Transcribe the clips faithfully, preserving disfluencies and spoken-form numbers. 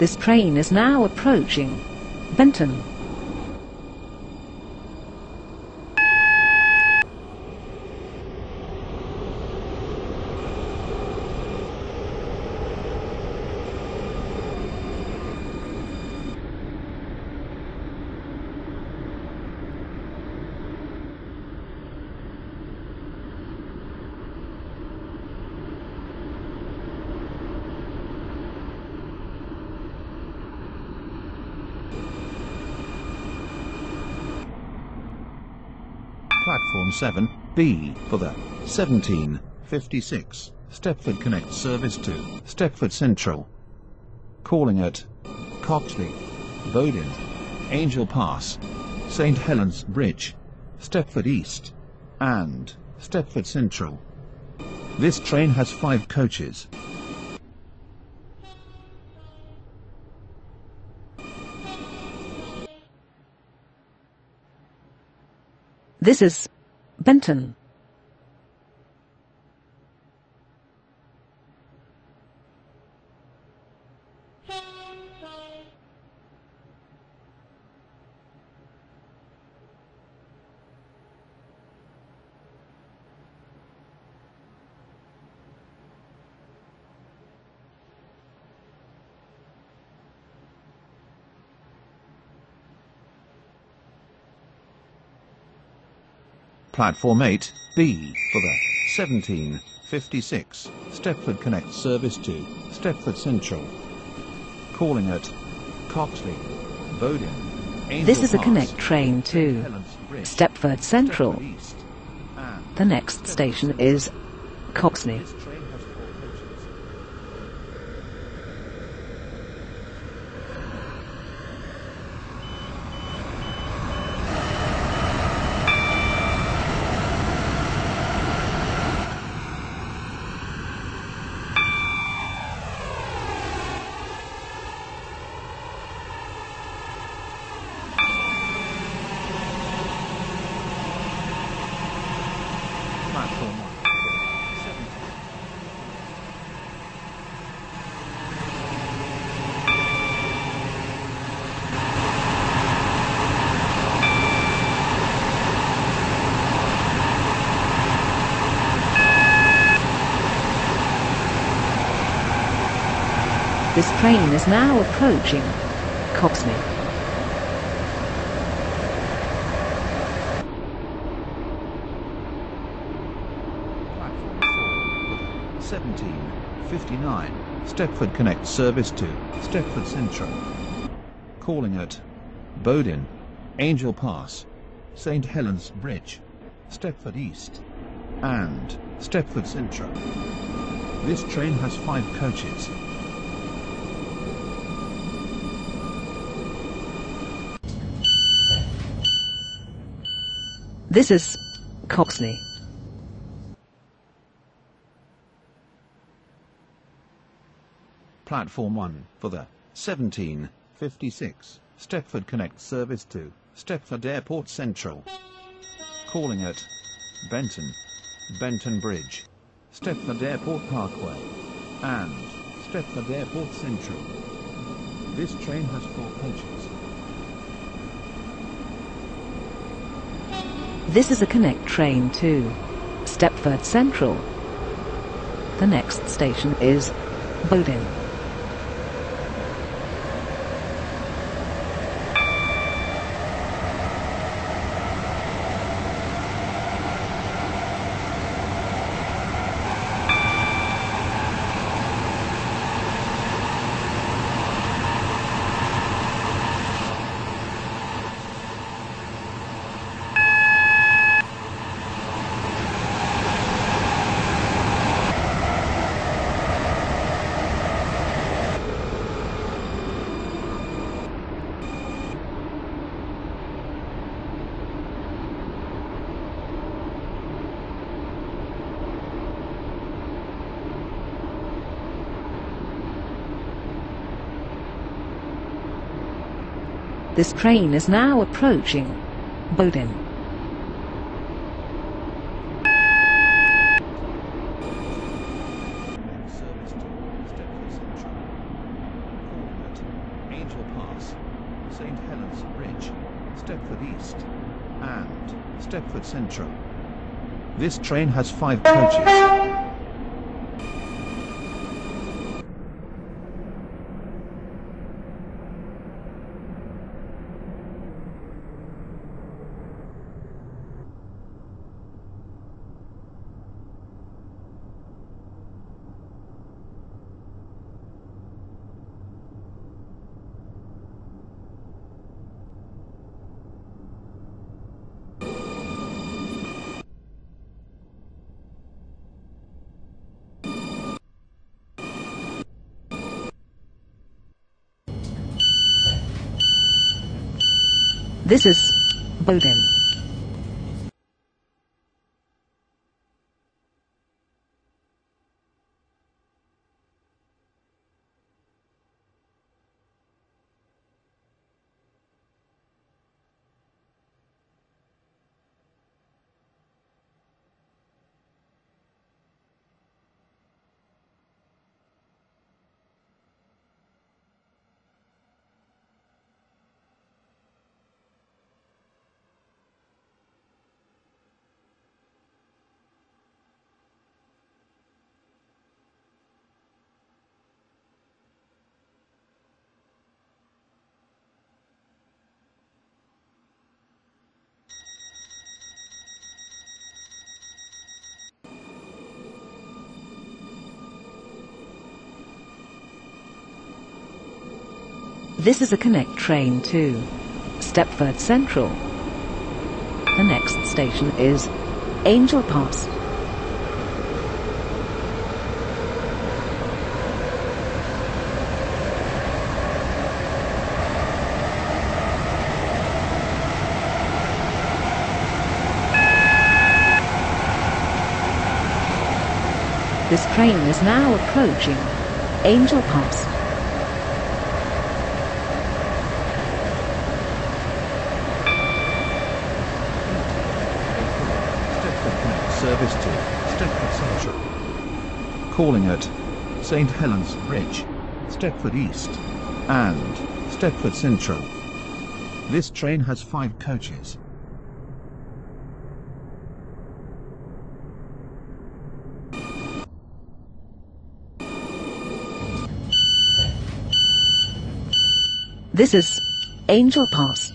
This train is now approaching Benton. Platform seven B for the seventeen fifty-six Stepford Connect service to Stepford Central. Calling at Coxley, Bowden, Angel Pass, Saint Helens Bridge, Stepford East, and Stepford Central. This train has five coaches. This is Benton. Platform eight B for the seventeen fifty-six Stepford Connect service to Stepford Central. Calling at Coxley, Bowden, Angel This is a Pass, Connect train to Saint Helens Bridge, Stepford Central. Stepford East, and The next Stepford station Central. is Coxley. This train has four coaches. Platform one. This train is now approaching Coxley. Platform four, seventeen fifty-nine Stepford Connect service to Stepford Central. Calling at Bowden, Angel Pass, Saint Helens Bridge, Stepford East, and Stepford Central. This train has five coaches. This is Coxley. Platform one for the seventeen fifty-six Stepford Connect service to Stepford Airport Central. Calling at Benton, Benton Bridge, Stepford Airport Parkway, and Stepford Airport Central. This train has four coaches. This is a Connect train to Stepford Central. The next station is Bowden. This train is now approaching Bowden. Service to Stepford Central. Calling at Oriental Pass, Saint Helens Bridge, Stepford East, and Stepford Central. This train has five coaches. This is Bowden. This is a Connect train to Stepford Central. The next station is Angel Pass. This train is now approaching Angel Pass. Service to Stepford Central. Calling at Saint Helens Bridge, Stepford East, and Stepford Central. This train has five coaches. This is Angel Pass.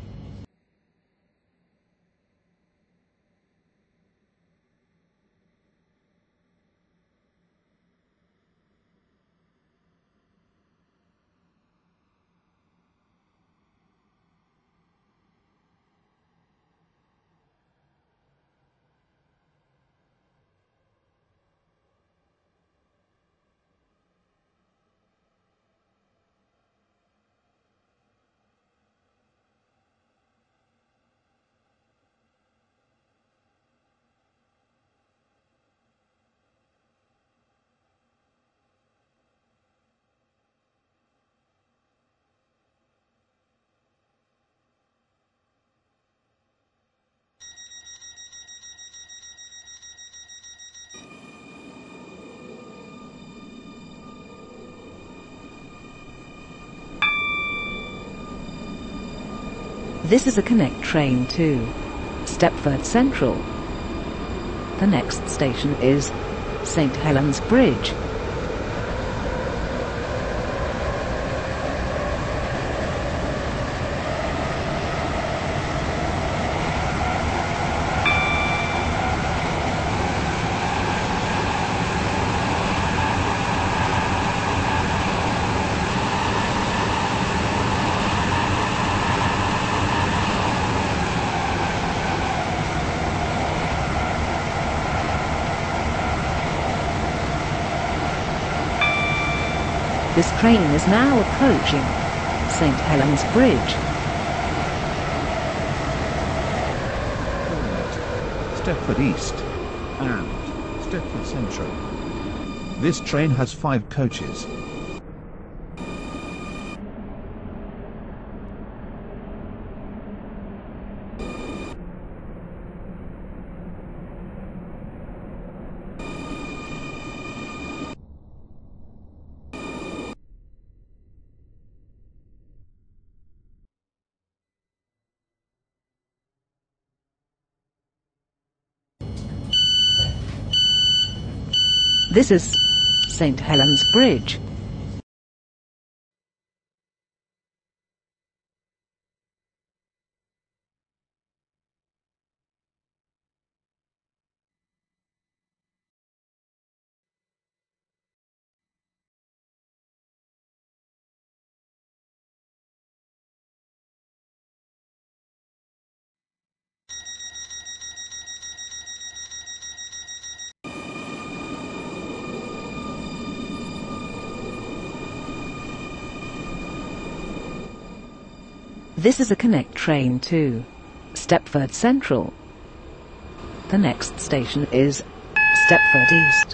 This is a Connect train to Stepford Central. The next station is Saint Helens Bridge. This train is now approaching Saint Helens Bridge. Stepford East and Stepford Central. This train has five coaches. This is Saint Helens Bridge. This is a Connect train to Stepford Central. The next station is Stepford East.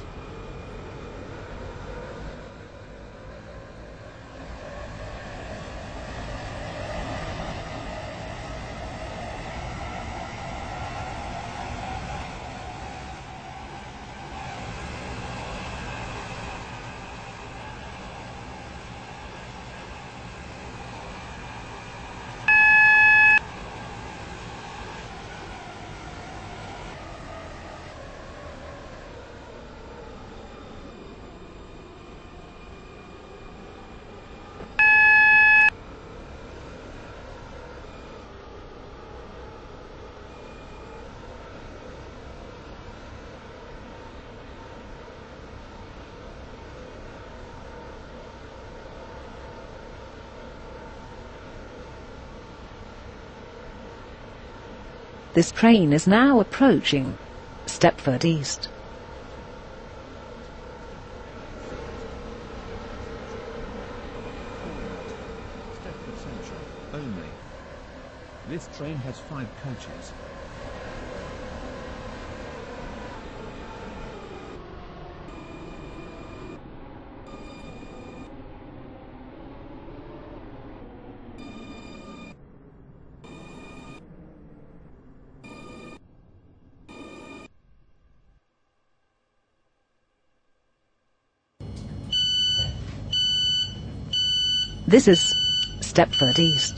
This train is now approaching Stepford East. Stepford Central only. This train has five coaches. This is Stepford East.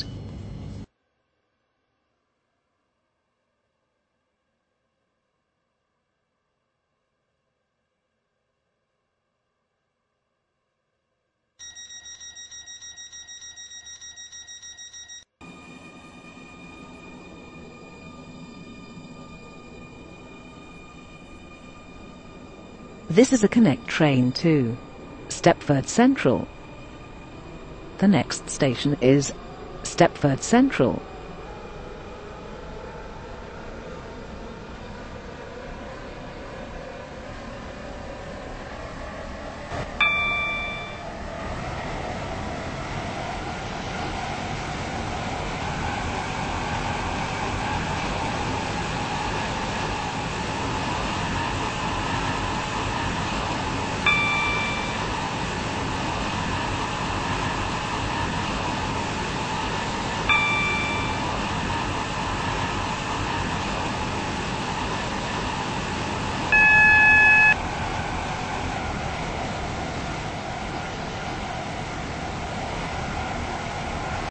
This is a Connect train to Stepford Central. The next station is Stepford Central.